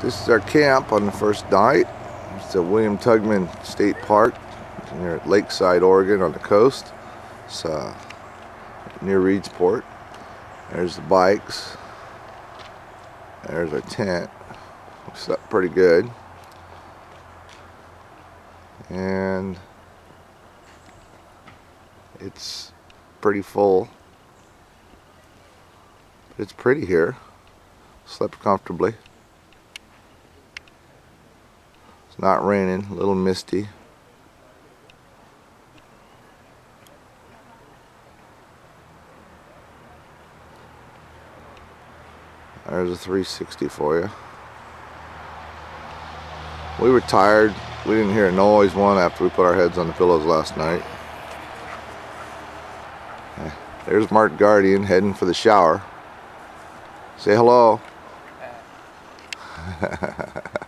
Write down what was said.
This is our camp on the first night. It's the William Tugman State Park near Lakeside, Oregon on the coast. It's near Reedsport. There's the bikes. There's our tent. We slept pretty good. And it's pretty full. But it's pretty here. Slept comfortably. It's not raining, a little misty. There's a 360 for you. We were tired. We didn't hear a noise after we put our heads on the pillows last night. There's Mark Guardian heading for the shower. Say hello.